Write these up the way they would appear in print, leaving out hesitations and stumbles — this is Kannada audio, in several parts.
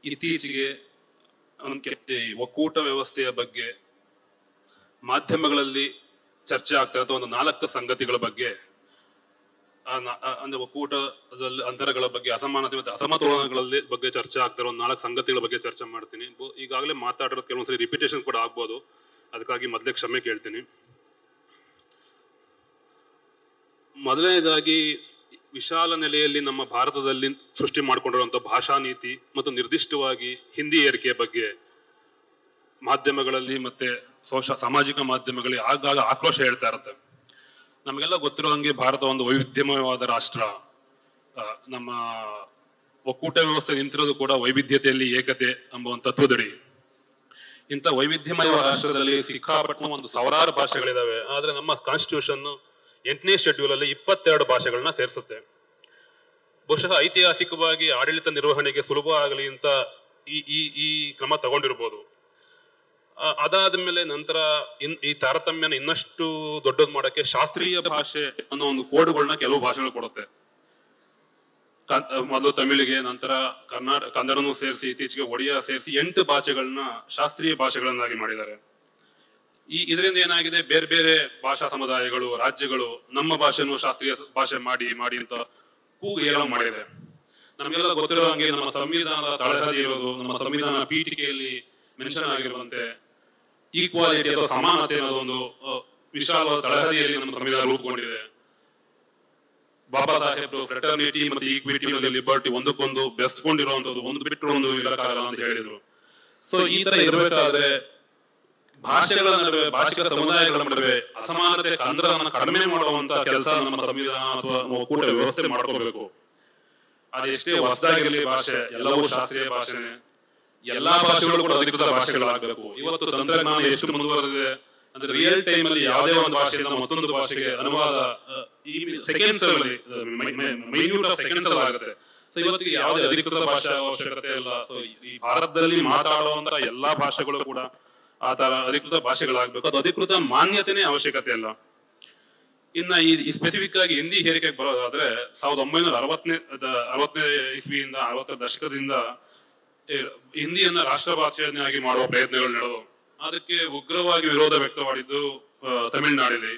ಇತ್ತೀಚೆಗೆ ಒಕ್ಕೂಟ ವ್ಯವಸ್ಥೆಯ ಬಗ್ಗೆ ಮಾಧ್ಯಮಗಳಲ್ಲಿ ಚರ್ಚೆ ಆಗ್ತಾ ಇರೋ ಒಂದು 4 ಸಂಗತಿಗಳ ಬಗ್ಗೆ, ಅಂದ್ರೆ ಒಕ್ಕೂಟದಲ್ಲಿ ಅಂತರಗಳ ಬಗ್ಗೆ, ಅಸಮಾನತೆ ಮತ್ತು ಅಸಮತೋಲನಗಳಲ್ಲಿ ಬಗ್ಗೆ ಚರ್ಚೆ ಆಗ್ತಾ ಇರೋ 4 ಸಂಗತಿಗಳ ಬಗ್ಗೆ ಚರ್ಚೆ ಮಾಡ್ತೀನಿ. ಈಗಾಗಲೇ ಮಾತಾಡಿರೋದು ಕೆಲವೊಂದ್ಸರಿ ರಿಪಿಟೇಷನ್ ಕೂಡ ಆಗ್ಬೋದು, ಅದಕ್ಕಾಗಿ ಮೊದಲೇ ಕ್ಷಮೆ ಕೇಳ್ತೀನಿ. ಮೊದಲನೇದಾಗಿ, ವಿಶಾಲ ನೆಲೆಯಲ್ಲಿ ನಮ್ಮ ಭಾರತದಲ್ಲಿ ಸೃಷ್ಟಿ ಮಾಡಿಕೊಂಡಿರುವಂಥ ಭಾಷಾ ನೀತಿ ಮತ್ತು ನಿರ್ದಿಷ್ಟವಾಗಿ ಹಿಂದಿ ಏರಿಕೆಯ ಬಗ್ಗೆ ಮಾಧ್ಯಮಗಳಲ್ಲಿ ಮತ್ತೆ ಸಾಮಾಜಿಕ ಮಾಧ್ಯಮಗಳಲ್ಲಿ ಆಗಾಗ ಆಕ್ರೋಶ ಹೇಳ್ತಾ ಇರುತ್ತೆ. ನಮಗೆಲ್ಲ ಗೊತ್ತಿರೋ ಹಂಗೆ ಭಾರತ ಒಂದು ವೈವಿಧ್ಯಮಯವಾದ ರಾಷ್ಟ್ರ. ನಮ್ಮ ಒಕ್ಕೂಟ ವ್ಯವಸ್ಥೆ ನಿಂತಿರೋದು ಕೂಡ ವೈವಿಧ್ಯತೆಯಲ್ಲಿ ಏಕತೆ ಎಂಬ ಒಂದು ತತ್ವದಡಿ. ಇಂಥ ವೈವಿಧ್ಯಮಯ ರಾಷ್ಟ್ರದಲ್ಲಿ ಸಿಕ್ಕಾಪಟ್ಟಣ ಒಂದು ಸಾವಿರಾರು ಭಾಷೆಗಳಿದಾವೆ. ಆದ್ರೆ ನಮ್ಮ ಕಾನ್ಸ್ಟಿಟ್ಯೂಷನ್ 8ನೇ ಶೆಡ್ಯೂಲ್ ಅಲ್ಲಿ 22 ಭಾಷೆಗಳನ್ನ ಸೇರಿಸುತ್ತೆ. ಬಹುಶಃ ಐತಿಹಾಸಿಕವಾಗಿ ಆಡಳಿತ ನಿರ್ವಹಣೆಗೆ ಸುಲಭ ಆಗಲಿ ಅಂತ ಈ ಕ್ರಮ ತಗೊಂಡಿರ್ಬೋದು. ಅದಾದ ಮೇಲೆ ನಂತರ ಈ ತಾರತಮ್ಯನ ಇನ್ನಷ್ಟು ದೊಡ್ಡದು ಮಾಡಕ್ಕೆ ಶಾಸ್ತ್ರೀಯ ಭಾಷೆ ಅನ್ನೋ ಒಂದು ಕೋಡ್ಗಳನ್ನ ಕೆಲವು ಭಾಷೆಗಳು ಕೊಡುತ್ತೆ. ಮೊದಲು ತಮಿಳಿಗೆ, ನಂತರ ಕನ್ನಡನೂ ಸೇರಿಸಿ, ಇತ್ತೀಚೆಗೆ ಒಡಿಯಾ ಸೇರಿಸಿ 8 ಭಾಷೆಗಳನ್ನ ಶಾಸ್ತ್ರೀಯ ಭಾಷೆಗಳನ್ನಾಗಿ ಮಾಡಿದ್ದಾರೆ. ಇದರಿಂದ ಏನಾಗಿದೆ, ಬೇರೆ ಬೇರೆ ಭಾಷಾ ಸಮುದಾಯಗಳು, ರಾಜ್ಯಗಳು ನಮ್ಮ ಭಾಷೆನೂ ಶಾಸ್ತ್ರೀಯ ಭಾಷೆ ಮಾಡಿ ಅಂತ ಕೂಗು ಏಳೋ ಮಾಡಿದೆ. ನಮಗೆಲ್ಲ ಗೊತ್ತಿರೋ ಹಂಗೆ ನಮ್ಮ ಸಂವಿಧಾನದ ತಳಹದಿ ಇರೋದು, ನಮ್ಮ ಸಂವಿಧಾನ ಪೀಠಿಕೆಯಲ್ಲಿ ಮೆನ್ಷನ್ ಆಗಿರುವಂತೆ ಈಕ್ವಾಲಿಟಿ ಅಥವಾ ಸಮಾನತೆ ಅನ್ನೋದೊಂದು ವಿಶಾಲವಾದ ತಳಹದಿಯಲ್ಲಿ ನಮ್ಮ ಸಂವಿಧಾನ ರೂಪುಗೊಂಡಿದೆ. ಬಾಬಾ ಸಾಹೇಬ್ರು ಫ್ರೆಟರ್ನಿಟಿ ಮತ್ತು ಈಕ್ವಿಟಿ ಮತ್ತು ಲಿಬರ್ಟಿ ಒಂದಕ್ಕೊಂದು ಬೆಸ್ಕೊಂಡಿರುವಂತದ್ದು, ಒಂದು ಬಿಟ್ಟರು ಒಂದು ಇರಕ್ಕಾಗಲ್ಲ ಅಂತ ಹೇಳಿದ್ರು. ಸೊ ಈ ತರ ಇರಬೇಕಾದ್ರೆ ಭಾಷೆಗಳ ನಡುವೆ, ಭಾಷಿಕ ಸಮುದಾಯಗಳ ನಡುವೆ ಅಸಮಾನತೆ ಅಂತರವನ್ನು ಕಡಿಮೆ ಮಾಡುವಂತ ಕೆಲಸ ನಮ್ಮ ಸಂವಿಧಾನ ಅಥವಾ ಒಕ್ಕೂಟ ವ್ಯವಸ್ಥೆ ಮಾಡ್ಕೋಬೇಕು. ಅದೆಷ್ಟೇ ಹೊಸದಾಗಿರಲಿ ಭಾಷೆ, ಎಲ್ಲವೂ ಶಾಸ್ತ್ರೀಯ ಭಾಷೆನೆ. ಎಲ್ಲಾ ಭಾಷೆಗಳು ಕೂಡ ಅಧಿಕೃತ ಭಾಷೆಗಳಾಗಬೇಕು. ಇವತ್ತು ತಂತ್ರಜ್ಞಾನ ಎಷ್ಟು ಮುಂದುವರೆದಿದೆ ಅಂದ್ರೆ ರಿಯಲ್ ಟೈಮ್ ಅಲ್ಲಿ ಯಾವುದೇ ಒಂದು ಭಾಷೆಯಿಂದ ಮತ್ತೊಂದು ಭಾಷೆಗೆ ಅನುವಾದ ಈ ಸೆಕೆಂಡ್ಸ್ ಅಲ್ಲಿ, ಮೈನ್ಯೂಟ್ ಆಫ್ ಸೆಕೆಂಡ್ಸ್ ಅಲ್ಲಿ ಆಗುತ್ತೆ. ಸೊ ಇವತ್ತಿಗೆ ಯಾವುದೇ ಅಧಿಕೃತ ಭಾಷೆ ಅವಶ್ಯಕತೆ ಇಲ್ಲ. ಸೊ ಈ ಭಾರತದಲ್ಲಿ ಮಾತಾಡುವಂತ ಎಲ್ಲಾ ಭಾಷೆಗಳು ಕೂಡ ಆ ತರ ಅಧಿಕೃತ ಭಾಷೆಗಳಾಗಬೇಕು. ಅದು ಅಧಿಕೃತ ಮಾನ್ಯತೆನೇ ಅವಶ್ಯಕತೆ ಇಲ್ಲ. ಇನ್ನ ಈ ಸ್ಪೆಸಿಫಿಕ್ ಆಗಿ ಹಿಂದಿ ಹೇರಿಕೆಗೆ ಬರೋದಾದ್ರೆ 1960ನೇ ಇಸ್ವಿಯಿಂದ 60ರ ದಶಕದಿಂದ ಹಿಂದಿಯನ್ನ ರಾಷ್ಟ್ರ ಭಾಷೆಯನ್ನಾಗಿ ಮಾಡುವ ಪ್ರಯತ್ನಗಳು ನಡೆದವು. ಅದಕ್ಕೆ ಉಗ್ರವಾಗಿ ವಿರೋಧ ವ್ಯಕ್ತವಾಡಿದ್ದು ತಮಿಳುನಾಡಿನಲ್ಲಿ.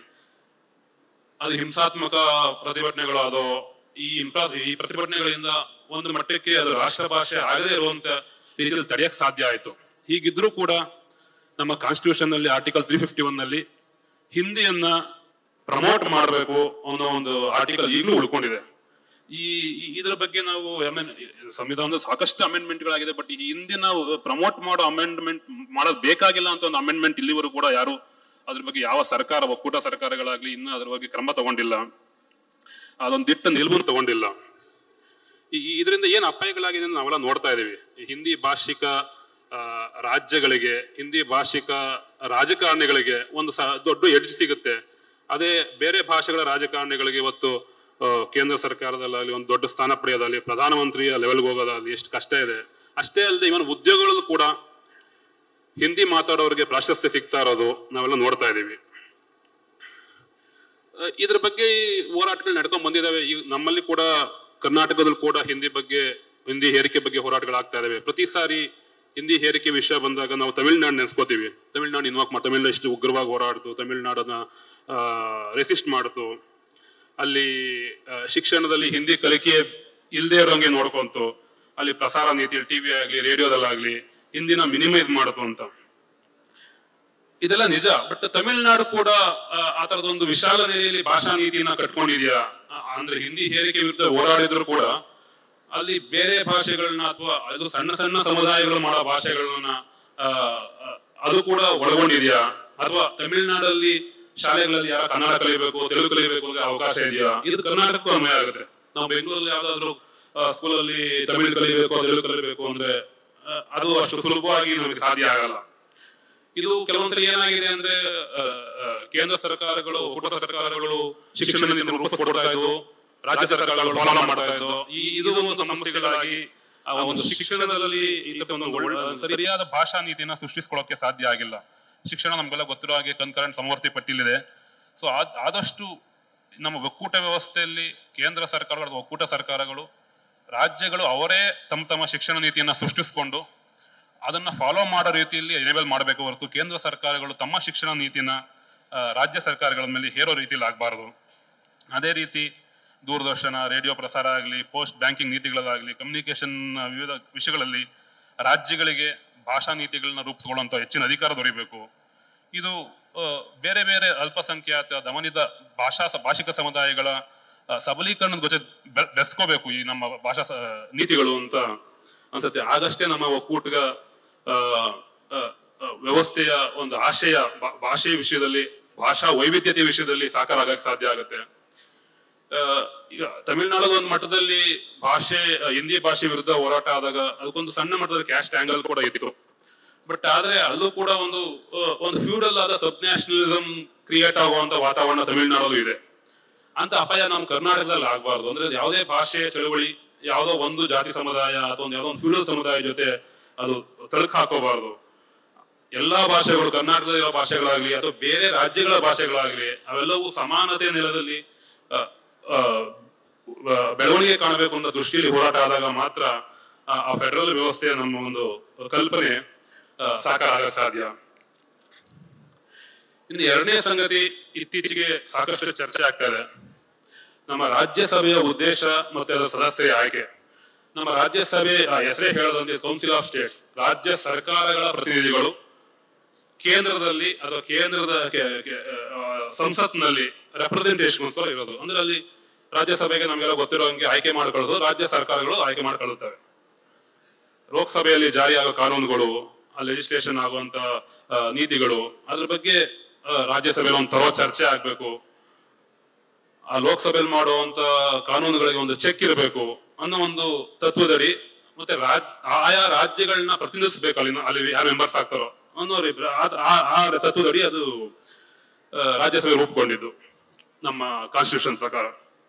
ಅದು ಹಿಂಸಾತ್ಮಕ ಪ್ರತಿಭಟನೆಗಳು. ಅದು ಈ ಪ್ರತಿಭಟನೆಗಳಿಂದ ಒಂದು ಮಟ್ಟಕ್ಕೆ ಅದು ರಾಷ್ಟ್ರ ಭಾಷೆ ಆಗದೇ ಇರುವಂತ ರೀತಿಯಲ್ಲಿ ತಡೆಯಕ್ ಸಾಧ್ಯ ಆಯ್ತು. ಹೀಗಿದ್ರೂ ಕೂಡ ನಮ್ಮ ಕಾನ್ಸ್ಟಿಟ್ಯೂಷನ್ ನಲ್ಲಿ ಆರ್ಟಿಕಲ್ 351 ನಲ್ಲಿ ಹಿಂದಿಯನ್ನ ಪ್ರಮೋಟ್ ಮಾಡಬೇಕು ಅನ್ನೋ ಒಂದು ಆರ್ಟಿಕಲ್ ಈಗಲೂ ಉಳ್ಕೊಂಡಿದೆ. ಇದರ ಬಗ್ಗೆ ನಾವು ಸಂವಿಧಾನದ ಸಾಕಷ್ಟು ಅಮೆಂಡ್ಮೆಂಟ್ ಗಳಾಗಿದೆ, ಬಟ್ ಈ ಹಿಂದೆ ನಾವು ಪ್ರಮೋಟ್ ಮಾಡೋ ಅಮೆಂಡ್ಮೆಂಟ್ ಮಾಡೋದು ಬೇಕಾಗಿಲ್ಲ ಅಂತ ಒಂದು ಅಮೆಂಡ್ಮೆಂಟ್ ಇಲ್ಲಿವರೆಗೂ ಕೂಡ ಯಾರು ಅದ್ರ ಬಗ್ಗೆ ಯಾವ ಸರ್ಕಾರ, ಒಕ್ಕೂಟ ಸರ್ಕಾರಗಳಾಗ್ಲಿ ಇನ್ನು ಅದ್ರ ಬಗ್ಗೆ ಕ್ರಮ ತಗೊಂಡಿಲ್ಲ, ಅದೊಂದು ದಿಟ್ಟ ನಿಲುವು ತಗೊಂಡಿಲ್ಲ. ಇದರಿಂದ ಏನ್ ಅಪಾಯಗಳಾಗಿದೆ ಅಂತ ನಾವೆಲ್ಲ ನೋಡ್ತಾ ಇದೀವಿ. ಹಿಂದಿ ಭಾಷಿಕ ರಾಜ್ಯಗಳಿಗೆ, ಹಿಂದಿ ಭಾಷಿಕ ರಾಜಕಾರಣಿಗಳಿಗೆ ಒಂದು ದೊಡ್ಡ ಎಡ್ಜ್ ಸಿಗುತ್ತೆ. ಅದೇ ಬೇರೆ ಭಾಷೆಗಳ ರಾಜಕಾರಣಿಗಳಿಗೆ ಇವತ್ತು ಕೇಂದ್ರ ಸರ್ಕಾರದಲ್ಲಿ ಒಂದು ದೊಡ್ಡ ಸ್ಥಾನ ಪಡೆಯೋದಾಗಲಿ, ಪ್ರಧಾನಮಂತ್ರಿಯ ಲೆವೆಲ್ಗೆ ಹೋಗೋದಾಗಲಿ ಎಷ್ಟು ಕಷ್ಟ ಇದೆ. ಅಷ್ಟೇ ಅಲ್ಲದೆ ಇವನ್ ಉದ್ಯೋಗಗಳಲ್ಲೂ ಕೂಡ ಹಿಂದಿ ಮಾತಾಡೋರಿಗೆ ಪ್ರಾಶಸ್ತ್ಯ ಸಿಗ್ತಾ ಇರೋದು ನಾವೆಲ್ಲ ನೋಡ್ತಾ ಇದೀವಿ. ಇದ್ರ ಬಗ್ಗೆ ಹೋರಾಟಗಳು ನಡ್ಕೊಂಡ್ ಬಂದಿದ್ದಾವೆ. ನಮ್ಮಲ್ಲಿ ಕೂಡ ಕರ್ನಾಟಕದಲ್ಲಿ ಕೂಡ ಹಿಂದಿ ಹೇರಿಕೆ ಬಗ್ಗೆ ಹೋರಾಟಗಳಾಗ್ತಾ ಇದಾವೆ. ಪ್ರತಿ ಸಾರಿ ಹಿಂದಿ ಹೇರಿಕೆ ವಿಷಯ ಬಂದಾಗ ನಾವು ತಮಿಳ್ನಾಡು ನೆನ್ಸ್ಕೋತೀವಿ. ತಮಿಳ್ನಾಡು ಇನ್ವಾಕ್ ತಮಿಳ್ನಾಡು ಎಷ್ಟು ಉಗ್ರವಾಗಿ ಹೋರಾಡ್ತು, ತಮಿಳ್ನಾಡನ್ನ ರೆಸಿಸ್ಟ್ ಮಾಡ್ತು. ಅಲ್ಲಿ ಶಿಕ್ಷಣದಲ್ಲಿ ಹಿಂದಿ ಕಲಿಕೆ ಇಲ್ಲದೆ ಇರೋಂಗೆ ನೋಡ್ಕೊಂತು. ಅಲ್ಲಿ ಪ್ರಸಾರ ನೀತಿಯಲ್ಲಿ ಟಿವಿ ಆಗ್ಲಿ ರೇಡಿಯೋದಲ್ಲಾಗ್ಲಿ ಹಿಂದಿನ ಮಿನಿಮೈಸ್ ಮಾಡ್ತು ಅಂತ. ಇದೆಲ್ಲ ನಿಜ. ಬಟ್ ತಮಿಳ್ನಾಡು ಕೂಡ ಆ ತರದೊಂದು ವಿಶಾಲ ನೆಲೆಯಲ್ಲಿ ಭಾಷಾ ನೀತಿನ ಕಟ್ಕೊಂಡಿದ್ಯಾ ಅಂದ್ರೆ ಹಿಂದಿ ಹೇರಿಕೆ ವಿರುದ್ಧ ಹೋರಾಡಿದ್ರು ಕೂಡ ಅಲ್ಲಿ ಬೇರೆ ಭಾಷೆಗಳನ್ನ ಅಥವಾ ಅದು ಸಣ್ಣ ಸಣ್ಣ ಸಮುದಾಯಗಳು ಮಾಡೋ ಭಾಷೆಗಳನ್ನ ಅದು ಕೂಡ ಒಳಗೊಂಡಿದ್ಯಾ? ಅಥವಾ ತಮಿಳ್ನಾಡಲ್ಲಿ ಶಾಲೆಗಳಲ್ಲಿ ಯಾರು ಕನ್ನಡ ಕಲಿಬೇಕು, ತೆಲುಗು ಕಲಿಬೇಕು ಅಂದ್ರೆ ಅವಕಾಶ ಇದೆಯಾ? ಇದು ಕರ್ನಾಟಕಕ್ಕೂ ಅನ್ವಯ ಆಗುತ್ತೆ. ನಾವು ಬೆಂಗಳೂರಲ್ಲಿ ಯಾವ್ದಾದ್ರು ಸ್ಕೂಲಲ್ಲಿ ತಮಿಳು ಕಲಿಬೇಕು, ತೆಲುಗು ಕಲಿಬೇಕು ಅಂದ್ರೆ ಅದು ಅಷ್ಟು ಸುಲಭವಾಗಿ ನಮಗೆ ಸಾಧ್ಯ ಆಗಲ್ಲ. ಇದು ಕೆಲವೊಂದ್ಸರಿ ಏನಾಗಿದೆ ಅಂದ್ರೆ ಕೇಂದ್ರ ಸರ್ಕಾರಗಳು, ಒಕ್ಕೂಟ ಸರ್ಕಾರಗಳು ಶಿಕ್ಷಣ ನೀತಿಯನ್ನು ರೂಪಿಸ್ಕೊಡ್ತಾ ಇದ್ವು, ರಾಜ್ಯ ಸರ್ಕಾರಗಳು ಫಾಲೋ ಮಾಡ್ತಾ ಇದ್ವು. ಇದು ಒಂದು ಸಮಸ್ಯೆಗಳಾಗಿ ಆ ಒಂದು ಶಿಕ್ಷಣದಲ್ಲಿ ಸರಿಯಾದ ಭಾಷಾ ನೀತಿಯನ್ನ ಸೃಷ್ಟಿಸ್ಕೊಳ್ಳೋಕೆ ಸಾಧ್ಯ ಆಗಿಲ್ಲ. ಶಿಕ್ಷಣ ನಮ್ಗೆಲ್ಲ ಗೊತ್ತಿರೋ ಹಾಗೆ ಕನ್ಕರೆಂಟ್ ಸಮವರ್ತಿ ಪಟ್ಟಿಲಿದೆ. ಸೊ ಆದಷ್ಟು ನಮ್ಮ ಒಕ್ಕೂಟ ವ್ಯವಸ್ಥೆಯಲ್ಲಿ ಕೇಂದ್ರ ಸರ್ಕಾರಗಳು, ಒಕ್ಕೂಟ ಸರ್ಕಾರಗಳು ರಾಜ್ಯಗಳು ಅವರೇ ತಮ್ಮ ಶಿಕ್ಷಣ ನೀತಿಯನ್ನ ಸೃಷ್ಟಿಸಿಕೊಂಡು ಅದನ್ನ ಫಾಲೋ ಮಾಡೋ ರೀತಿಯಲ್ಲಿ ಎನೇಬಲ್ ಮಾಡಬೇಕು ಹೊರತು ಕೇಂದ್ರ ಸರ್ಕಾರಗಳು ತಮ್ಮ ಶಿಕ್ಷಣ ನೀತಿಯನ್ನ ರಾಜ್ಯ ಸರ್ಕಾರಗಳ ಮೇಲೆ ಹೇರೋ ರೀತಿಯಲ್ಲಿ ಆಗಬಾರದು. ಅದೇ ರೀತಿ ದೂರದರ್ಶನ, ರೇಡಿಯೋ ಪ್ರಸಾರ ಆಗಲಿ, ಪೋಸ್ಟ್ ಬ್ಯಾಂಕಿಂಗ್ ನೀತಿಗಳಾಗಲಿ, ಕಮ್ಯುನಿಕೇಶನ್ ವಿವಿಧ ವಿಷಯಗಳಲ್ಲಿ ರಾಜ್ಯಗಳಿಗೆ ಭಾಷಾ ನೀತಿಗಳನ್ನ ರೂಪಿಸಿಕೊಳ್ಳುವಂಥ ಹೆಚ್ಚಿನ ಅಧಿಕಾರ ದೊರೆಯಬೇಕು. ಇದು ಬೇರೆ ಬೇರೆ ಅಲ್ಪಸಂಖ್ಯಾತ ದಮನಿತ ಭಾಷಿಕ ಸಮುದಾಯಗಳ ಸಬಲೀಕರಣದ ಜೊತೆ ಬೆಸ್ಕೋಬೇಕು ಈ ನಮ್ಮ ಭಾಷಾ ನೀತಿಗಳು ಅಂತ ಅನ್ಸುತ್ತೆ. ಆಗಷ್ಟೇ ನಮ್ಮ ಒಕ್ಕೂಟದ ವ್ಯವಸ್ಥೆಯ ಒಂದು ಆಶಯ ಭಾಷೆಯ ವಿಷಯದಲ್ಲಿ, ಭಾಷಾ ವೈವಿಧ್ಯತೆ ವಿಷಯದಲ್ಲಿ ಸಾಕಾರ ಆಗಕ್ಕೆ ಸಾಧ್ಯ ಆಗುತ್ತೆ. ಈಗ ತಮಿಳುನಾಡದ ಒಂದು ಮಟ್ಟದಲ್ಲಿ ಹಿಂದಿ ಭಾಷೆ ವಿರುದ್ಧ ಹೋರಾಟ ಆದಾಗ ಅದಕ್ಕೊಂದು ಸಣ್ಣ ಮಟ್ಟದಲ್ಲಿ ಕ್ಯಾಸ್ಟ್ ಆಂಗಲ್ ಕೂಡ ಇತ್ತು. ಬಟ್ ಆದ್ರೆ ಅಲ್ಲೂ ಕೂಡ ಒಂದು ಫ್ಯೂಡಲ್ ಆದ ಸಬ್ ನ್ಯಾಷನಲಿಸಂ ಕ್ರಿಯೇಟ್ ಆಗುವಂತ ವಾತಾವರಣ ತಮಿಳುನಾಡಲ್ಲೂ ಇದೆ. ಅಂತ ಅಪಾಯ ನಮ್ಮ ಕರ್ನಾಟಕದಲ್ಲಿ ಆಗ್ಬಾರ್ದು. ಅಂದ್ರೆ ಯಾವುದೇ ಭಾಷೆ ಚಳುವಳಿ ಯಾವುದೋ ಒಂದು ಜಾತಿ ಸಮುದಾಯ ಅಥವಾ ಯಾವುದೋ ಒಂದು ಫ್ಯೂಡಲ್ ಸಮುದಾಯ ಜೊತೆ ಅದು ತಳಕು ಹಾಕೋಬಾರ್ದು. ಎಲ್ಲಾ ಭಾಷೆಗಳು, ಕರ್ನಾಟಕದ ಭಾಷೆಗಳಾಗ್ಲಿ ಅಥವಾ ಬೇರೆ ರಾಜ್ಯಗಳ ಭಾಷೆಗಳಾಗ್ಲಿ, ಅವೆಲ್ಲವೂ ಸಮಾನತೆ ನೆಲದಲ್ಲಿ ಬೆಳವಣಿಗೆ ಕಾಣಬೇಕು ಅನ್ನೋ ದೃಷ್ಟಿಯಲ್ಲಿ ಹೋರಾಟ ಆದಾಗ ಮಾತ್ರ ಆ ಫೆಡರಲ್ ವ್ಯವಸ್ಥೆಯ ನಮ್ಮ ಒಂದು ಕಲ್ಪನೆ ಸಾಕಾರ ಆಗಕ್ಕೆ ಸಾಧ್ಯ. ಇನ್ನು ಎರಡನೇ ಸಂಗತಿ, ಇತ್ತೀಚೆಗೆ ಸಾಕಷ್ಟು ಚರ್ಚೆ ಆಗ್ತಾ ಇದೆ, ನಮ್ಮ ರಾಜ್ಯಸಭೆಯ ಉದ್ದೇಶ ಮತ್ತೆ ಅದರ ಸದಸ್ಯರ ಆಯ್ಕೆ. ನಮ್ಮ ರಾಜ್ಯಸಭೆ ಹೆಸರೇ ಹೇಳದಂತೆ ಕೌನ್ಸಿಲ್ ಆಫ್ ಸ್ಟೇಟ್ಸ್, ರಾಜ್ಯ ಸರ್ಕಾರಗಳ ಪ್ರತಿನಿಧಿಗಳು ಕೇಂದ್ರದಲ್ಲಿ ಅಥವಾ ಕೇಂದ್ರದ ಸಂಸತ್ನಲ್ಲಿ ರೆಪ್ರೆಸೆಂಟೇಷನ್ಗೋಸ್ಕರ ಇರೋದು. ಅಂದ್ರೆ ಅಲ್ಲಿ ರಾಜ್ಯಸಭೆಗೆ ನಮಗೆಲ್ಲ ಗೊತ್ತಿರೋ ಹಂಗೆ ಆಯ್ಕೆ ಮಾಡ್ಕೊಳ್ಳೋದು, ರಾಜ್ಯ ಸರ್ಕಾರಗಳು ಆಯ್ಕೆ ಮಾಡ್ಕೊಳ್ಳುತ್ತವೆ. ಲೋಕಸಭೆಯಲ್ಲಿ ಜಾರಿಯಾಗೋ ಕಾನೂನುಗಳು, ಲೆಜಿಸ್ಲೇಷನ್ ಆಗುವಂತ ನೀತಿಗಳು, ಅದ್ರ ಬಗ್ಗೆ ರಾಜ್ಯಸಭೆಯಲ್ಲಿ ಒಂದು ತರೋ ಚರ್ಚೆ ಆಗ್ಬೇಕು. ಆ ಲೋಕಸಭೆಯಲ್ಲಿ ಮಾಡುವಂತ ಕಾನೂನುಗಳಿಗೆ ಒಂದು ಚೆಕ್ ಇರಬೇಕು ಅನ್ನೋ ಒಂದು ತತ್ವದಡಿ, ಮತ್ತೆ ಆಯಾ ರಾಜ್ಯಗಳನ್ನ ಪ್ರತಿನಿಧಿಸಬೇಕು ಅಲ್ಲಿ ಯಾರು ಮೆಂಬರ್ಸ್ ಆಗ್ತಾರೋ ಅನ್ನೋ ಆ ತತ್ವದಡಿ ಅದು ರಾಜ್ಯಸಭೆ ರೂಪುಗೊಂಡಿದ್ದು ನಮ್ಮ ಕಾನ್ಸ್ಟಿಟ್ಯೂಷನ್ ಪ್ರಕಾರ.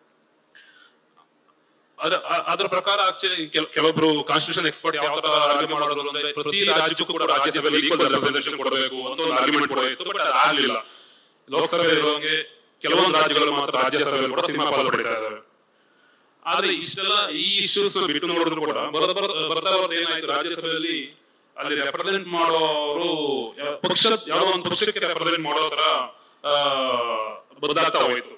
ಅದರ ಪ್ರಕಾರ ಆಕ್ಚುಲಿ ಕೆಲವೊಬ್ರು ಕಾನ್ಸ್ಟಿಟ್ಯೂಷನ್ ಎಕ್ಸ್ಪರ್ಟ್ ಯಾವ ತರ ಆರ್ಗ್ಯೂ ಮಾಡೋದು ಅಂದ್ರೆ ಪ್ರತಿ ರಾಜ್ಯಕ್ಕೂ ಕೂಡ ರಾಜ್ಯಸಭೆಯಲ್ಲಿ ಈಕ್ವಲ್ ರೆಪ್ರೆಸೆಂಟೇಷನ್ ಕೊಡಬೇಕು ಅಂತ ಒಂದು ಆರ್ಗ್ಯುಮೆಂಟ್ ಕೂಡ ಇತ್ತು. ಬಟ್ ಅದಾಗಲಿಲ್ಲ. ಲೋಕಸಭೆ ಇರುವಂಗೆ ಕೆಲವೊಂದು ರಾಜ್ಯಗಳು ಮಾತ್ರ ರಾಜ್ಯಸಭೆಯಲ್ಲಿ ಕೂಡ ಸಿಂಹಪಾಲು ಪಡಿತಾ ಇದ್ದಾರೆ. ಆದ್ರೆ ಇಷ್ಟೆಲ್ಲ ಈ ಇಶ್ಯೂಸ್ ಬಿಟ್ಟು ನೋಡಿದ್ರು ಕೂಡ ಬರ್ತಾ ಏನಾಯ್ತು, ರಾಜ್ಯಸಭೆಯಲ್ಲಿ ಅಲ್ಲಿ ರೆಪ್ರೆಸೆಂಟ್ ಮಾಡೋರು ಯಾವುದೋ ಒಂದು ಪಕ್ಷಕ್ಕೆ ರೆಪ್ರೆಸೆಂಟ್ ಮಾಡೋ ತರ ಬದಲಾಗ್ತಾ ಹೋಯ್ತು.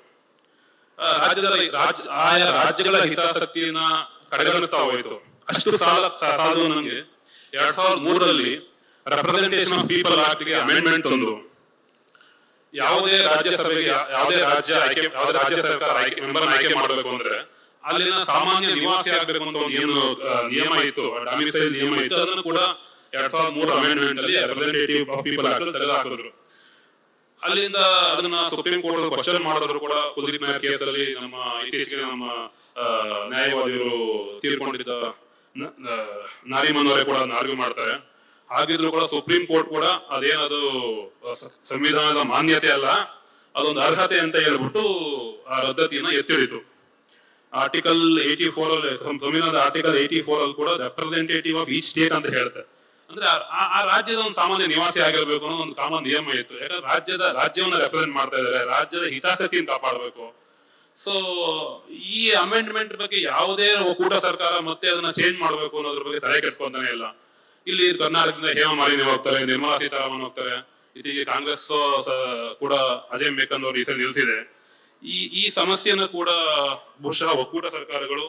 ಆಯಾ ರಾಜ್ಯಗಳ ಹಿತಾಸಕ್ತಿಯನ್ನ ಕಡೆಗಣಿಸ್ತಾ ಹೋಯ್ತು. ಅಷ್ಟು ಸಾಲು ನನಗೆ 2003ರಲ್ಲಿ ರೆಪ್ರೆಸೆಂಟೇಷನ್ ಆಫ್ ಪೀಪಲ್ ಆಕ್ಟ್ ಗೆ ಅಮೆಂಡ್ಮೆಂಟ್ ತಂದು ಯಾವುದೇ ರಾಜ್ಯಸಭೆಗೆ ಯಾವುದೇ ರಾಜ್ಯ ಸರ್ಕಾರ ಮೆಂಬರ್ ಆಯ್ಕೆ ಮಾಡಬೇಕು ಅಂದ್ರೆ ಅಲ್ಲಿನ ಸಾಮಾನ್ಯ ನಿವಾಸಿ ಆಗ್ಬೇಕು ಅಂತ ಒಂದು ಏನು ನಿಯಮ ಇತ್ತು, ಡೊಮಿಸೈಲ್ ನಿಯಮ ಇತ್ತು, ಅದನ್ನು ಕೂಡ 2003 ಅಮೆಂಡ್ಮೆಂಟ್ ಅಲ್ಲಿ ರೆಪ್ರೆಸೆಂಟೇಟಿವ್ ಆಫ್ ಪೀಪಲ್ ಆಕ್ಟ್ ತೆಗೆದುಹಾಕಿದ್ರು. ಅಲ್ಲಿಂದ ಅದನ್ನ ಸುಪ್ರೀಂ ಕೋರ್ಟ್ ಕ್ವಶನ್ ಮಾಡಿದ್ರು ಕೂಡ. ಕುಲ್ದೀಪ್ ನಾಯರ್ ಕೇಸಲ್ಲಿ ಇತ್ತೀಚೆಗೆ ನಮ್ಮ ನ್ಯಾಯವಾದಿಗಳು ತೀರ್ಕೊಂಡಿದ್ದ ನಾರಿಮನ್ ಅವರೇ ಕೂಡ ಆರ್ಗ್ಯೂ ಮಾಡ್ತಾರೆ. ಹಾಗಿದ್ರು ಕೂಡ ಸುಪ್ರೀಂ ಕೋರ್ಟ್ ಕೂಡ ಅದೇನದು ಸಂವಿಧಾನದ ಮಾನ್ಯತೆ ಅಲ್ಲ, ಅದೊಂದು ಅರ್ಹತೆ ಅಂತ ಹೇಳ್ಬಿಟ್ಟು ಆ ರದ್ದತಿಯನ್ನ ಎತ್ತಿಡಿತು. ಆರ್ಟಿಕಲ್ 84 ಅಲ್ಲಿ, ಸಂವಿಧಾನದ ಆರ್ಟಿಕಲ್ 84 ಅಲ್ಲಿ ಕೂಡ ರೆಪ್ರೆಸೆಂಟೇಟಿವ್ ಆಫ್ ಈಚ್ ಸ್ಟೇಟ್ ಅಂತ ಹೇಳುತ್ತೆ. ಅಂದ್ರೆ ಆ ರಾಜ್ಯದ ಒಂದು ಸಾಮಾನ್ಯ ನಿವಾಸಿ ಆಗಿರ್ಬೇಕು ಅನ್ನೋ ಒಂದು ಕಾಮನ್ ನಿಯಮ ಇತ್ತು. ಯಾಕಂದ್ರೆ ರಾಜ್ಯವನ್ನ ರೆಪ್ರೆಸೆಂಟ್ ಮಾಡ್ತಾ ಇದ್ದಾರೆ, ರಾಜ್ಯದ ಹಿತಾಸಕ್ತಿಯನ್ನು ಕಾಪಾಡಬೇಕು. ಸೊ ಈ ಅಮೆಂಡ್ಮೆಂಟ್ ಬಗ್ಗೆ ಯಾವುದೇ ಒಕ್ಕೂಟ ಸರ್ಕಾರ ಮತ್ತೆ ಅದನ್ನ ಚೇಂಜ್ ಮಾಡ್ಬೇಕು ಅನ್ನೋದ್ರ ಬಗ್ಗೆ ತಲೆ ಕೆಡಿಸ್ಕೊಂತಾನೆ ಇಲ್ಲ. ಇಲ್ಲಿ ಕರ್ನಾಟಕದಿಂದ ಹೇಮ ಮಾಲಿನಿ ಹೋಗ್ತಾರೆ, ನಿರ್ಮಲಾ ಸೀತಾರಾಮನ್ ಹೋಗ್ತಾರೆ. ಇದೀಗ ಕಾಂಗ್ರೆಸ್ ಕೂಡ ಅಜಯ್ ಮೇಕನ್ ಅವರು ಈ ಸಲ ನಿಲ್ಸಿದೆ. ಈ ಸಮಸ್ಯೆನ ಕೂಡ ಬಹುಶಃ ಒಕ್ಕೂಟ ಸರ್ಕಾರಗಳು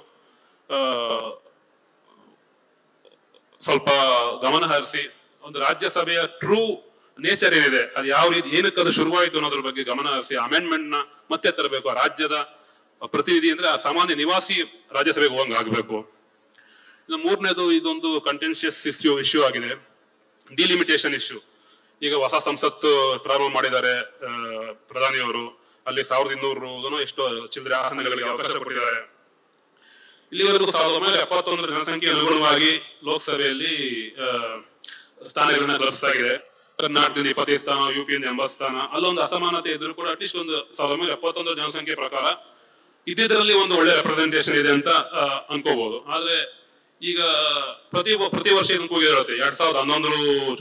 ಸ್ವಲ್ಪ ಗಮನ ಹರಿಸಿ ಒಂದು ರಾಜ್ಯಸಭೆಯ ಟ್ರೂ ನೇಚರ್ ಏನಿದೆ, ಅದು ಯಾವ ರೀತಿ ಏನಕ್ಕೆ ಅದು ಶುರುವಾಯಿತು ಅನ್ನೋದ್ರ ಬಗ್ಗೆ ಗಮನ ಹರಿಸಿ ಅಮೆಂಡ್ಮೆಂಟ್ ನ ಮತ್ತೆ ತರಬೇಕು. ಆ ರಾಜ್ಯದ ಪ್ರತಿನಿಧಿ ಅಂದ್ರೆ ಆ ಸಾಮಾನ್ಯ ನಿವಾಸಿ ರಾಜ್ಯಸಭೆಗೆ ಹೋಗಂಗ್ ಆಗ್ಬೇಕು. ಇನ್ನು ಮೂರನೇದು, ಇದೊಂದು ಕಂಟೆನ್ಷಿಯಸ್ ಇಶ್ಯೂ ಆಗಿದೆ, ಡಿಲಿಮಿಟೇಷನ್ ಇಶ್ಯೂ. ಈಗ ಹೊಸ ಸಂಸತ್ತು ಪ್ರಾರಂಭ ಮಾಡಿದ್ದಾರೆ ಪ್ರಧಾನಿಯವರು. ಅಲ್ಲಿ 1200 ಎಷ್ಟು ಚಿಲ್ಲರೆ ಆಸನಗಳಿಗೆ ಅವಕಾಶ ಕೊಟ್ಟಿದ್ದಾರೆ. ಇಲ್ಲಿವರೆಗೂ 1971 ಜನಸಂಖ್ಯೆ ಅನುಗುಣವಾಗಿ ಲೋಕಸಭೆಯಲ್ಲಿ ಸ್ಥಾನಗಳನ್ನ ಗಳಿಸಲಾಗಿದೆ. ಕರ್ನಾಟಕದಿಂದ 25 ಸ್ಥಾನ, ಯುಪಿಯಿಂದ 80 ಸ್ಥಾನ. ಅಲ್ಲೊಂದು ಅಸಮಾನತೆ ಇದ್ರು ಕೂಡ ಅಟ್ಲೀಸ್ಟ್ ಒಂದು 1971 ಜನಸಂಖ್ಯೆ ಪ್ರಕಾರ ಇದರಲ್ಲಿ ಒಂದು ಒಳ್ಳೆ ರೆಪ್ರೆಸೆಂಟೇಷನ್ ಇದೆ ಅಂತ ಅನ್ಕೋಬಹುದು. ಆದ್ರೆ ಈಗ ಪ್ರತಿ ವರ್ಷ ಇದನ್ನು ಕೂಗಿರುತ್ತೆ.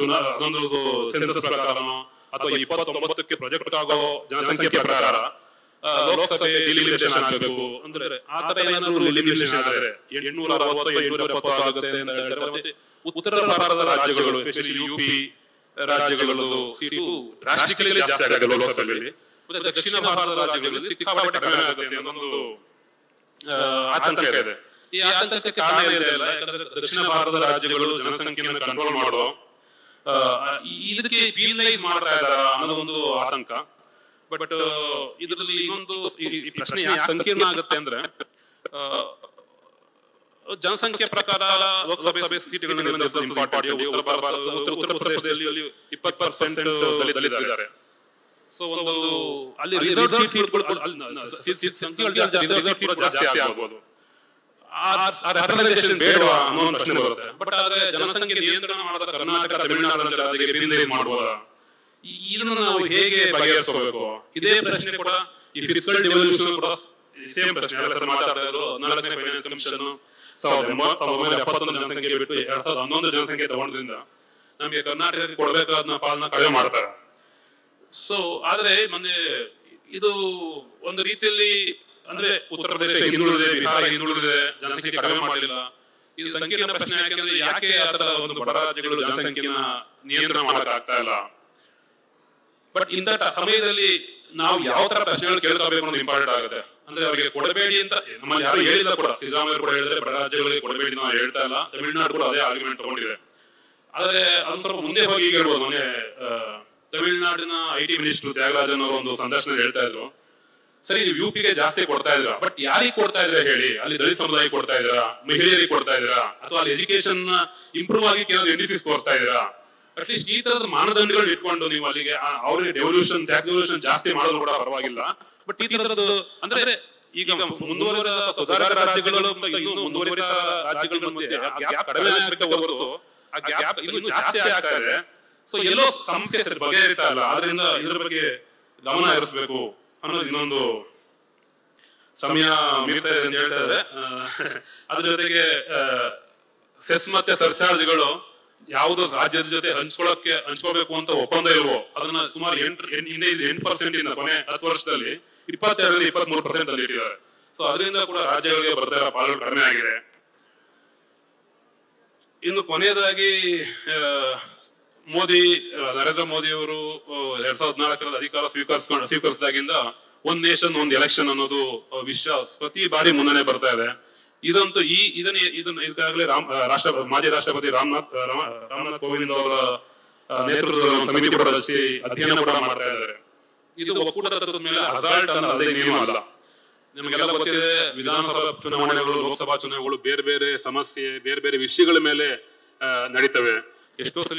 2011 ಸೆನ್ಸಸ್ ಪ್ರಕಾರನೋ ಅಥವಾ 29ಕ್ಕೆ ಪ್ರೊಜೆಕ್ಟ್ ಆಗೋ ಜನಸಂಖ್ಯೆ ಪ್ರಕಾರ ಲೋಕಸಭೆ ಡಿಲಿಮಿಟೇಷನ್ ಆಗಬೇಕು ಅಂದ್ರೆ ಆ ತರ ಏನಾದ್ರು ಲಿಮಿಟೇಷನ್ ಆದರೆ 860 870 ಆಗುತ್ತೆ ಅಂತ ಹೇಳಿದ್ರೆ ಮತ್ತೆ ಉತ್ತರ ಭಾರತದ ರಾಜ್ಯಗಳು ಎಸ್ಪೆಷಲಿ ಯುಪಿ ರಾಜ್ಯಗಳು ಸೀಟು ಡ್ರಾಸ್ಟಿಕಲಿ ಜಾಸ್ತಿ ಆಗುತ್ತೆ ಲೋಕಸಭೆಯಲ್ಲಿ. ಮತ್ತೆ ದಕ್ಷಿಣ ಭಾರತದ ರಾಜ್ಯಗಳಲ್ಲಿ ಸಿಕ್ಕಾಪಟ್ಟೆ ಕಡಿಮೆ ಆಗುತ್ತೆ ಅನ್ನೊಂದು ಆತಂಕ ಇದೆ. ಈ ಆತಂಕಕ್ಕೆ ಕಾರಣ ಇದೆ ಅಲ್ಲ, ಯಾಕಂದ್ರೆ ದಕ್ಷಿಣ ಭಾರತದ ರಾಜ್ಯಗಳು ಜನಸಂಖ್ಯೆಯನ್ನು ಕಂಟ್ರೋಲ್ ಮಾಡೋ ಇದಕ್ಕೆ ಪೀನಲೈಸ್ ಮಾಡ್ತಾ ಇದಾರ ಅನ್ನೋದೊಂದು ಆತಂಕ. ಬಟ್ ಇದರಲ್ಲಿ ಇನ್ನೊಂದು ಪ್ರಶ್ನೆ ಯಾಕೆ ಸಂಕೀರ್ಣ ಆಗುತ್ತೆ ಅಂದ್ರೆ ಜನಸಂಖ್ಯೆ ಪ್ರಕಾರ ಲೋಕಸಭೆ ಸೀಟುಗಳನ್ನು ನಿರ್ಧರಿಸಲು ಇಂಪಾರ್ಟೆಂಟ್. ಉತ್ತರ ಪ್ರದೇಶದಲ್ಲಿ 20% ದಲಿತರಿದ್ದಾರೆ. ಸೊ ಒಂದು ಅಲ್ಲಿ ರಿಸರ್ವ್ ಸೀಟ್ಗಳು ಜಾಸ್ತಿ ಆಗ್ಬೋದು. ರೆಪ್ರೆಸೆಂಟೇಷನ್ ಬೇಡವಾ ಅನ್ನೋ ಒಂದು ಪ್ರಶ್ನೆ ಬರುತ್ತೆ. ಬಟ್ ಆದ್ರೆ ಜನಸಂಖ್ಯೆ ನಿಯಂತ್ರಣ ಮಾಡದ ಕರ್ನಾಟಕ ತಮಿಳುನಾಡು ರಾಜ್ಯಗಳಿಗೆ ಪೀನಲೈಸ್ ಮಾಡಬಹುದಾ, ಇದನ್ನು ನಾವು ಹೇಗೆ ಬಗೆಹರಿಸಬೇಕು? ಇದೇ ಪ್ರಶ್ನೆ ಕೂಡ ಈ ಫಿಸ್ಕಲ್ ಡೆವಲ್ಯೂಷನ್ ಕೂಡ ಸೇಮ್ ಪ್ರಶ್ನೆ. ಎಲ್ಲ ಮಾತಾಡ್ತಾ ಇದ್ರು 14ನೇ ಫೈನಾನ್ಸ್ ಕಮಿಷನ್ 1971 ಜನಸಂಖ್ಯೆ ಬಿಟ್ಟು 2011 ಜನಸಂಖ್ಯೆ ತಗೊಂಡ್ರಿಂದ ನಮಗೆ ಕರ್ನಾಟಕಕ್ಕೆ ಕೊಡಬೇಕಾದ ಪಾಲನ ಕಡಿಮೆ ಮಾಡ್ತಾರೆ. ಸೊ ಆದ್ರೆ ಮೊನ್ನೆ ಇದು ಒಂದು ರೀತಿಯಲ್ಲಿ ಅಂದ್ರೆ ಉತ್ತರ ಪ್ರದೇಶ ಹಿಂದುಳಿದಿದೆ, ಬಿಹಾರ ಹಿಂದುಳಿದಿದೆ, ಜನಸಂಖ್ಯೆ ಕಡಿಮೆ ಮಾಡಲಿಲ್ಲ. ಇದು ಸಂಕೀರ್ಣ ಪ್ರಶ್ನೆ. ಯಾಕೆಂದ್ರೆ ಯಾಕೆ ಆತರ ಒಂದು ಬಡ ರಾಜ್ಯಗಳು ಜನಸಂಖ್ಯೆನ ನಿಯಂತ್ರಣ ಮಾಡಕ್ ಆಗ್ತಾ ಇಲ್ಲ? ಬಟ್ ಇಂಥ ಸಮಯದಲ್ಲಿ ನಾವು ಯಾವ ತರ ಪ್ರಶ್ನೆಗಳು ಕೇಳ್ಕೋಬೇಕು ಅನ್ನೋದು ಇಂಪಾರ್ಟೆಂಟ್ ಆಗುತ್ತೆ. ಅಂದ್ರೆ ಅವರಿಗೆ ಕೊಡಬೇಡಿ ಅಂತ ನಮ್ಮಲ್ಲಿ ಯಾರು ಹೇಳಿಲ್ಲ ಕೂಡ. ಸಿದ್ದರಾಮಯ್ಯ ಕೂಡ ಹೇಳಿದ್ರೆ ಬಡ ರಾಜ್ಯಗಳಿಗೆ ಕೊಡಬೇಡಿ ನಾವು ಹೇಳ್ತಾ ಇಲ್ಲ. ತಮಿಳುನಾಡು ಕೂಡ ಅದೇ ಆರ್ಗ್ಯುಮೆಂಟ್ ತಗೊಂಡಿದೆ. ಆದ್ರೆ ಅದೊಂದು ಸ್ವಲ್ಪ ಮುಂದೆ ಹೋಗಿ ಹೇಳ್ಬೋದು. ಮೊನ್ನೆ ತಮಿಳುನಾಡಿನ IT ಮಿನಿಸ್ಟರ್ ತ್ಯಾಗರಾಜನ್ ಅವರು ಒಂದು ಸಂದರ್ಶನ ಹೇಳ್ತಾ ಇದ್ರು, ಸರಿ ನೀವು ಯುಪಿಗೆ ಜಾಸ್ತಿ ಕೊಡ್ತಾ ಇದ್ರ, ಬಟ್ ಯಾರಿಗೆ ಕೊಡ್ತಾ ಇದ್ರ ಹೇಳಿ? ಅಲ್ಲಿ ದಲಿತ ಸಮುದಾಯ ಕೊಡ್ತಾ ಇದ್ದೀರಾ, ಮಹಿಳೆಯರಿಗೆ ಕೊಡ್ತಾ ಇದ್ದೀರಾ, ಅಥವಾ ಅಲ್ಲಿ ಎಜುಕೇಶನ್ ಇಂಪ್ರೂವ್ ಆಗಿ ಕೆಲವು NDCs ತೋರಿಸ್ತಾ ಇದ್ದೀರಾ? ಅಟ್ಲೀಸ್ಟ್ ಈ ತರದ ಮಾನದಂಡಗಳು ಇಟ್ಕೊಂಡು ನೀವು ಅಲ್ಲಿಗೆ ಅವ್ರಿಗೆ ಟ್ಯಾಕ್ಸ್ ಜಾಸ್ತಿ ಮಾಡೋದು ಕೂಡ ಪರವಾಗಿಲ್ಲ. ಬಟ್ ಈ ತರದ್ದು ಅಂದ್ರೆ ಈಗ ಮುಂದುವರೆದ ಸುಧಾರಿತ ರಾಜ್ಯಗಳು ಇನ್ನು ಮುಂದುವರಿದ ರಾಜ್ಯಗಳ ಮಧ್ಯೆ ಗ್ಯಾಪ್ ಕಡಿಮೆ ಆಗಬೇಕು ಹೊರತು ಆ ಗ್ಯಾಪ್ ಇನ್ನು ಜಾಸ್ತಿ ಆಗ್ತಾ ಇದೆ. ಸೊ ಎಲ್ಲೋ ಸಮಸ್ಯೆ ಬಗೆಹರಿತಾ ಇಲ್ಲ. ಆದ್ರಿಂದ ಇದ್ರ ಬಗ್ಗೆ ಗಮನ ಹರಿಸಬೇಕು ಅನ್ನೋದು ಇನ್ನೊಂದು. ಸಮಯ ಮೀರ್ತಾ ಇದೆ ಅಂತ ಹೇಳ್ತಾ ಇದ್ದಾರೆ. ಅದ್ರ ಜೊತೆಗೆ ಸೆಸ್ ಮತ್ತೆ ಸರ್ಚಾರ್ಜ್ಗಳು ಯಾವುದು ರಾಜ್ಯದ ಜೊತೆ ಹಂಚ್ಕೋಬೇಕು ಅಂತ ಒಪ್ಪಂದ ಇಲ್ವೋ ಅದನ್ನ ಸುಮಾರು 8% ಇಂದ ಕೊನೆ 10 ವರ್ಷದಲ್ಲಿ 22 23% ಅಲ್ಲಿ ಇಟ್ಟಿದ್ದಾರೆ. ಸೊ ಅದರಿಂದ ಕೂಡ ರಾಜ್ಯಗಳಿಗೆ ಬರ್ತಾ ಇರೋ ಪಾಲು ಕಡಿಮೆ ಆಗಿದೆ. ಇನ್ನು ಕೊನೆಯದಾಗಿ ನರೇಂದ್ರ ಮೋದಿ ಅವರು 2014 ಅಧಿಕಾರ ಸ್ವೀಕರಿಸಿದಾಗಿಂದ ಒಂದ್ ನೇಷನ್ ಒಂದ್ ಎಲೆಕ್ಷನ್ ಅನ್ನೋದು ವಿಶ್ವ ಪ್ರತಿ ಬಾರಿ ಮುನ್ನಡೆ ಬರ್ತಾ ಇದೆ. ಇದಂತೂ ಇದನ್ನ ಈಗಾಗಲೇ ಮಾಜಿ ರಾಷ್ಟ್ರಪತಿ ರಾಮನಾಥ್ ಕೋವಿಂದ್ ಅವರ ನೇತೃತ್ವದ ಸಮಿತಿ ಕೂಡ ರಚಿಸಿ ಅಧ್ಯಯನ ಕೂಡ ಮಾಡ್ತಾ ಇದ್ದಾರೆ. ಇದು ಒಕ್ಕೂಟ ತತ್ವದ ಮೇಲೆ ಹಜಾರ್ಡ್ ಅನ್ನೋದೇ ನಿಯಮ ಅಲ್ಲ. ನಿಮಗೆಲ್ಲ ಗೊತ್ತಿದೆ, ವಿಧಾನಸಭಾ ಚುನಾವಣೆಗಳು, ಲೋಕಸಭಾ ಚುನಾವಣೆಗಳು ಬೇರೆ ಬೇರೆ ಸಮಸ್ಯೆ, ಬೇರೆ ಬೇರೆ ವಿಷಯಗಳ ಮೇಲೆ ನಡೀತವೆ. ಎಷ್ಟೋ ಸಲ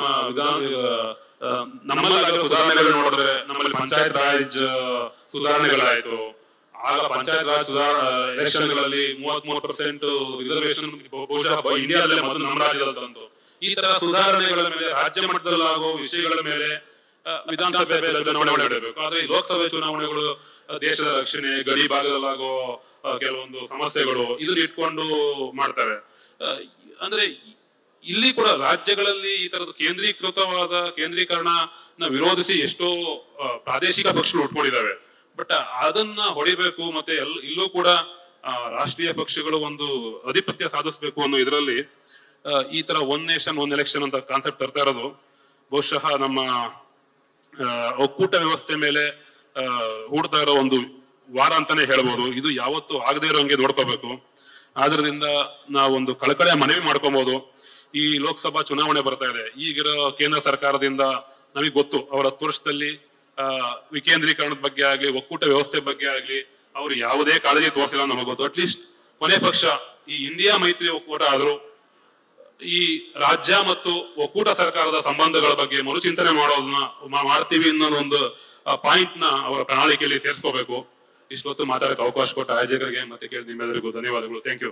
ನಮ್ಮಲ್ಲಿ ಸುಧಾರಣೆಗಳು ನೋಡಿದ್ರೆ ನಮ್ಮಲ್ಲಿ ಪಂಚಾಯತ್ ರಾಜ್ ಸುಧಾರಣೆಗಳಾಯ್ತು. ಆಗ ಪಂಚಾಯತ್ ರಾಜ್ ಎಲೆಕ್ಷನ್ ಗಳಲ್ಲಿ 33% ರಿಸರ್ವೇಶನ್ ಬಹುಶಃ ಇಂಡಿಯಾದಲ್ಲೇ ಮೊದಲು ನಮ್ಮ ರಾಜ್ಯದಂತೂ. ಈ ತರ ಸುಧಾರಣೆಗಳ ಮೇಲೆ ರಾಜ್ಯ ಮಟ್ಟದಲ್ಲಾಗೋ ವಿಷಯಗಳ ಮೇಲೆ ವಿಧಾನಸಭೆ ಚುನಾವಣೆ ಮಾಡಬೇಕು. ಆದ್ರೆ ಈ ಲೋಕಸಭೆ ಚುನಾವಣೆಗಳು ದೇಶದ ರಕ್ಷಣೆ, ಗಡಿ ಭಾಗದಲ್ಲಾಗೋ ಕೆಲವೊಂದು ಸಮಸ್ಯೆಗಳು ಇದನ್ನ ಇಟ್ಕೊಂಡು ಮಾಡ್ತಾರೆ. ಅಂದ್ರೆ ಇಲ್ಲಿ ಕೂಡ ರಾಜ್ಯಗಳಲ್ಲಿ ಈ ತರದ ಕೇಂದ್ರೀಕರಣ ವಿರೋಧಿಸಿ ಎಷ್ಟೋ ಪ್ರಾದೇಶಿಕ ಪಕ್ಷಗಳು ಉಟ್ಕೊಂಡಿದ್ದಾವೆ. ಬಟ್ ಅದನ್ನ ಹೊಡಿಬೇಕು. ಮತ್ತೆ ಇಲ್ಲೂ ಕೂಡ ರಾಷ್ಟ್ರೀಯ ಪಕ್ಷಗಳು ಒಂದು ಅಧಿಪತ್ಯ ಸಾಧಿಸಬೇಕು ಅನ್ನೋ ಇದರಲ್ಲಿ ಈ ತರ ಒನ್ ನೇಷನ್ ಒನ್ ಎಲೆಕ್ಷನ್ ಅಂತ ಕಾನ್ಸೆಪ್ಟ್ ತರ್ತಾ ಇರೋದು ಬಹುಶಃ ನಮ್ಮ ಒಕ್ಕೂಟ ವ್ಯವಸ್ಥೆ ಮೇಲೆ ಹೂಡ್ತಾ ಇರೋ ಒಂದು ವಾರ ಅಂತಾನೆ ಹೇಳ್ಬೋದು. ಇದು ಯಾವತ್ತು ಆಗದೆ ಇರೋಂಗೆ ನೋಡ್ಕೋಬೇಕು. ಆದ್ರಿಂದ ನಾವೊಂದು ಕಳಕಳಿಯ ಮನವಿ ಮಾಡ್ಕೊಬಹುದು. ಈ ಲೋಕಸಭಾ ಚುನಾವಣೆ ಬರ್ತಾ ಇದೆ. ಈಗಿರೋ ಕೇಂದ್ರ ಸರ್ಕಾರದಿಂದ ನಮಗೆ ಗೊತ್ತು, ಅವರ 10 ವರ್ಷದಲ್ಲಿ ವಿಕೇಂದ್ರೀಕರಣದ ಬಗ್ಗೆ ಆಗ್ಲಿ, ಒಕ್ಕೂಟ ವ್ಯವಸ್ಥೆ ಬಗ್ಗೆ ಆಗ್ಲಿ ಅವ್ರು ಯಾವುದೇ ಕಾಳಜಿ ತೋರಿಸಿಲ್ಲ ನಮಗೆ ಗೊತ್ತು. ಅಟ್ಲೀಸ್ಟ್ ಕೊನೆ ಪಕ್ಷ ಈ ಇಂಡಿಯಾ ಮೈತ್ರಿ ಒಕ್ಕೂಟ ಆದ್ರೂ ಈ ರಾಜ್ಯ ಮತ್ತು ಒಕ್ಕೂಟ ಸರ್ಕಾರದ ಸಂಬಂಧಗಳ ಬಗ್ಗೆ ಮರುಚಿಂತನೆ ಮಾಡೋದನ್ನ ಮಾಡ್ತೀವಿ ಅನ್ನೋ ಒಂದು ಪಾಯಿಂಟ್ ನ ಅವರ ಪ್ರಣಾಳಿಕೆಯಲ್ಲಿ ಸೇರಿಸ್ಕೋಬೇಕು. ಇಷ್ಟೊತ್ತು ಮಾತಾಡಕ್ಕೆ ಅವಕಾಶ ಕೊಟ್ಟ ಆಯೋಜಕರಿಗೆ ಮತ್ತೆ ಕೇಳಿ ನಿಮ್ಮೆಲ್ಲರಿಗೂ ಧನ್ಯವಾದಗಳು. Thank you.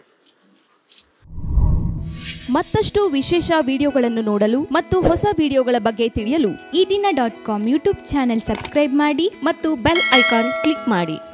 ಮತ್ತಷ್ಟು ವಿಶೇಷ ವಿಡಿಯೋಗಳನ್ನು ನೋಡಲು ಮತ್ತು ಹೊಸ ವಿಡಿಯೋಗಳ ಬಗ್ಗೆ ತಿಳಿಯಲು EDina.com ಯೂಟ್ಯೂಬ್ ಚಾನೆಲ್ ಸಬ್ಸ್ಕ್ರೈಬ್ ಮಾಡಿ ಮತ್ತು ಬೆಲ್ ಐಕಾನ್ ಕ್ಲಿಕ್ ಮಾಡಿ.